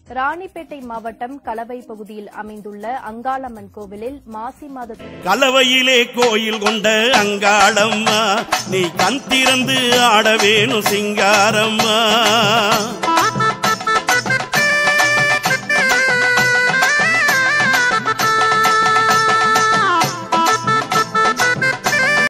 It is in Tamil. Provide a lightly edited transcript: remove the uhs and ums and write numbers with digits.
ராணிப்பேட்டை மாவட்டம் கலவை பகுதியில் அமைந்துள்ள அங்காளம்மன் கோவிலில் மாசி மாத கலவையிலே கோயில் கொண்ட அங்காளம்மா, நீ கண் திறந்து ஆட வேணும் சிங்காரம்மா.